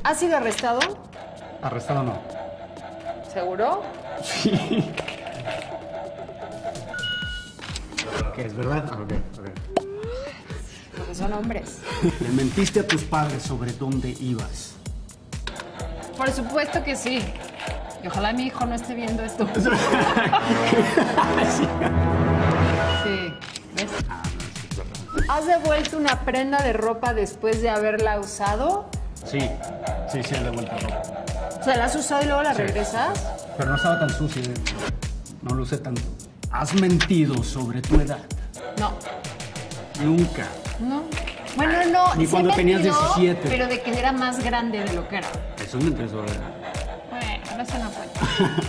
¿Has sido arrestado? Arrestado no. ¿Seguro? Sí. ¿Qué es verdad? Ok. Porque son hombres. ¿Le mentiste a tus padres sobre dónde ibas? Por supuesto que sí. Y ojalá mi hijo no esté viendo esto. Sí. ¿Ves? ¿Has devuelto una prenda de ropa después de haberla usado? Sí, he devuelto ropa. O sea, ¿la has usado y luego la regresas? Pero no estaba tan sucia. No lo usé tanto. ¿Has mentido sobre tu edad? No. Nunca. No. Bueno, no. Ni sí cuando he tenías mentido, 17. Pero de que era más grande de lo que era. Eso es mentira sobre la edad. Bueno, eso no cuenta.